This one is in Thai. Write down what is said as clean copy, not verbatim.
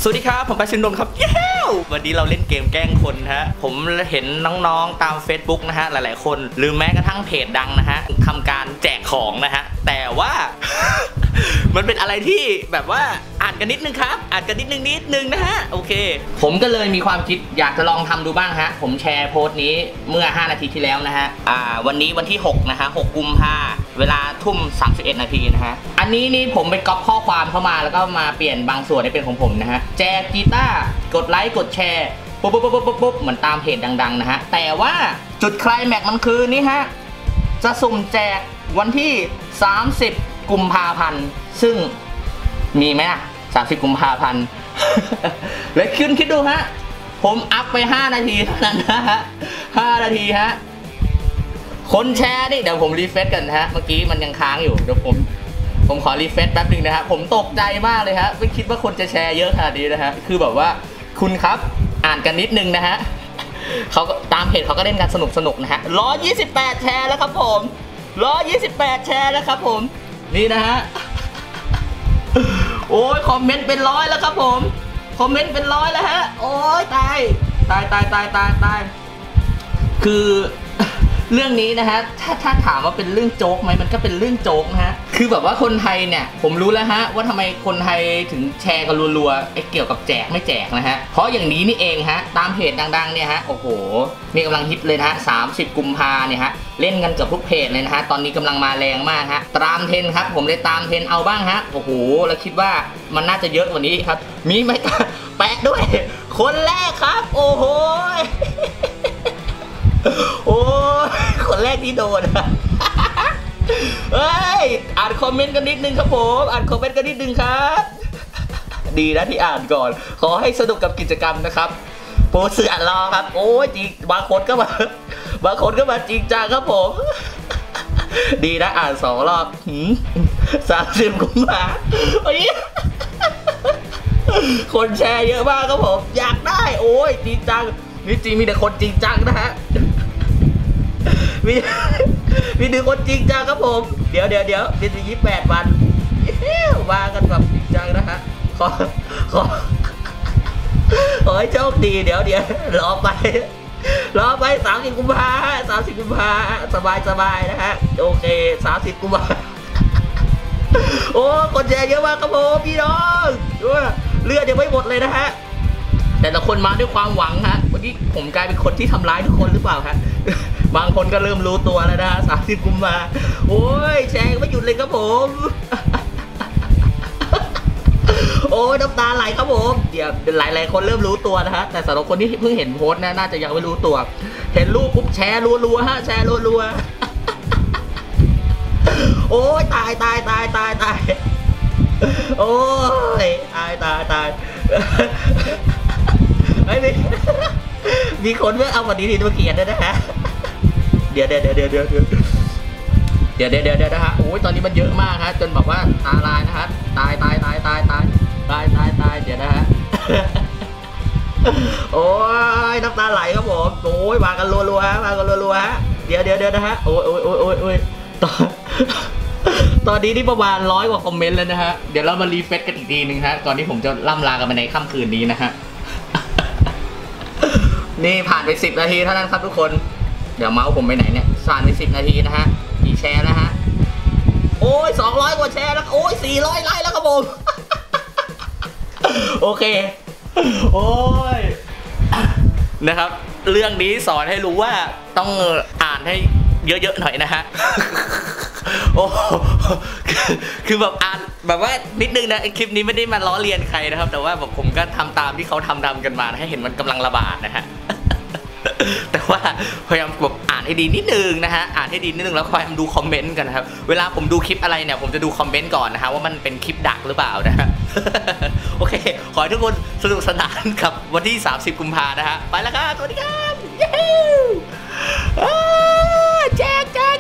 สวัสดีครับผมปาชินดนครับเย้วันนี้เราเล่นเกมแกล้งคนฮะผมเห็นน้องๆตาม Facebook นะฮะหลายๆคนหรือแม้กระทั่งเพจดังนะฮะทำการแจกของนะฮะแต่ว่า มันเป็นอะไรที่แบบว่าอ่านกันนิดนึงครับอ่านกันนิดนึงนะฮะโอเคผมก็เลยมีความคิดอยากจะลองทำดูบ้างฮะผมแชร์โพสต์นี้เมื่อ5นาทีที่แล้วนะฮะวันนี้วันที่6นะฮะ6 กุมภาเวลาทุ่ม31 นาทีนะฮะอันนี้นี่ผมไปก๊อปข้อความเข้ามาแล้วก็มาเปลี่ยนบางส่วนให้เป็นของผมนะฮะแจกกีตาร์กดไลค์กดแชร์ปุ๊บเหมือนตามเพจดังๆนะฮะแต่ว่าจุดไคลแม็กซ์มันคือนี่ฮะจะสุ่มแจกวันที่30 กุมภาพันธ์ซึ่งมีไหมนะ30 กุมภาพันธ์ แล้วคุณคิดดูฮะผมอัพไป5นาทีเท่านั้นนะฮะ5นาทีฮะคนแชร์นี่เดี๋ยวผมรีเฟรชกันนะฮะเมื่อกี้มันยังค้างอยู่เดี๋ยวผมขอรีเฟรชแป๊บนึงนะฮะผมตกใจมากเลยฮะไม่คิดว่าคนจะแชร์เยอะขนาดนี้นะฮะคือแบบว่าคุณครับอ่านกันนิดนึงนะฮะเขาตามเพจเขาก็เล่นกันสนุกนะฮะ128แชร์แล้วครับผม128แชร์แล้วครับผมนี่นะฮะโอ้ยคอมเมนต์เป็น100แล้วครับผมคอมเมนต์เป็น100แล้วฮะโอ้ยตายคือเรื่องนี้นะฮะถ้าถามว่าเป็นเรื่องโจ๊กไหมมันก็เป็นเรื่องโจ๊กนะฮะคือแบบว่าคนไทยเนี่ยผมรู้แล้วฮะว่าทำไมคนไทยถึงแชร์กันรัวๆเกี่ยวกับแจกไม่แจกนะฮะเพราะอย่างนี้นี่เองฮะตามเพจดังๆเนี่ยฮะโอ้โหนี่กำลังฮิตเลยนะฮะ30 กุมภาเนี่ยฮะเล่นกันกับทุกเพจเลยนะฮะตอนนี้กำลังมาแรงมากฮะตามเทรนครับผมเลยตามเทรนเอาบ้างฮะโอ้โหแล้วคิดว่ามันน่าจะเยอะกว่านี้ครับมีไหมแปะด้วยคนแรกครับโอ้โหโอ้คนแรกที่โดนเฮ้ยอ่านคอมเมนต์กันนิดนึงครับผมอ่านคอมเมนต์กันนิดนึงครับดีนะที่อ่านก่อนขอให้สนุกกับกิจกรรมนะครับโปรเสือรอครับโอ้ยจริงบางคนก็มาจริงจังครับผมดีนะอ่าน2 รอบ30 กุมภาพันธ์คนแชร์เยอะมากครับผมอยากได้โอ้ยจริงจังนี่จริงมีแต่คนจริงจังนะฮะมีแต่คนจริงจังครับผมเดี๋ยวเป็น28 วันมากันแบบจริงจังนะฮะขอให้โชคดีเดี๋ยวรอไป30 กุมภาสบายนะฮะโอเค30 กุมภาโอ้คนแชร์เยอะมากครับผมพี่น้องเลือดยังไม่หมดเลยนะฮะแต่ละคนมาด้วยความหวังฮะวันนี้ผมกลายเป็นคนที่ทำร้ายทุกคนหรือเปล่าครับบางคนก็เริ่มรู้ตัวแล้วนะ30 กุมภาโอ้ยแชร์ไม่หยุดเลยครับผมโอ้ยน้ำตาไหลครับผมเดี๋ยวหลายคนเริ่มรู้ตัวนะฮะแต่สำหรับคนที่เพิ่งเห็นโพสต์น่าจะยังไม่รู้ตัวเห็นรูปปุ๊บแชร์รัวๆฮะแชร์รัวๆโอ้ยตายโอ้ยตายมีคนเมื่อเอาวันนี้มาเขียนด้วยนะฮะเดี๋ยวนะฮะโอ้ยตอนนี้มันเยอะมากฮะจนบอกว่าตาลายนะฮะตายเดี๋ยวนะฮะโอ้ยน้ำตาไหลครับผมโอ้ยมากันรัวๆฮะเดี๋ยวนะฮะโอ้ยตอนนี้นี่ประมาณ100 กว่าคอมเมนต์แล้วนะฮะเดี๋ยวเรามารีเฟรชกันอีกทีนึงฮะก่อนที่ผมจะล่ำลากันไปในค่ำคืนนี้นะฮะนี่ผ่านไป10 นาทีเท่านั้นครับทุกคนเดี๋ยวเมาส์ผมไปไหนเนี่ยผ่านไป10 นาทีนะฮะกี่แชร์นะฮะโอ้ย200 กว่าแชร์แล้วโอ้ย400 ไลค์แล้วครับผมโอเคโอ้ยนะครับเรื่องนี้สอนให้รู้ว่าต้องอ่านให้เยอะๆหน่อยนะฮะโอ้คือแบบอ่านแบบว่านิดนึงนะคลิปนี้ไม่ได้มาล้อเลียนใครนะครับแต่ว่าแบบผมก็ทำตามที่เขาทำกันมาให้เห็นมันกำลังระบาดนะฮะแต่ว่าพยายามแบบอ่านให้ดีนิดนึงนะฮะอ่านให้ดีนิดนึงแล้วคอยดูคอมเมนต์กันนะครับเวลาผมดูคลิปอะไรเนี่ยผมจะดูคอมเมนต์ก่อนนะฮะว่ามันเป็นคลิปดักหรือเปล่านะฮะโอเคขอให้ทุกคนสนุกสนานกับวันที่30 กุมภาพันธ์นะฮะไปแล้วครับสวัสดีครับแจก